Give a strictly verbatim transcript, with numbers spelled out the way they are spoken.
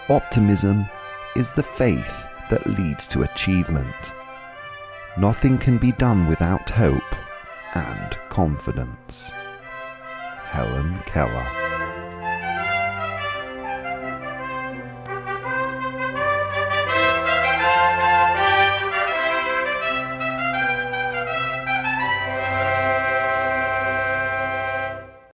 Optimism is the faith that leads to achievement. Nothing can be done without hope and confidence. Helen Keller.